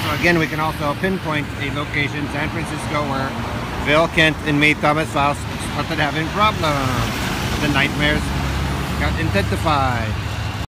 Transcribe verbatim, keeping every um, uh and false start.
So again, we can also pinpoint a location, San Francisco, where Phil Kent and me, Thomas Faust, started having problems. The nightmares got intensified.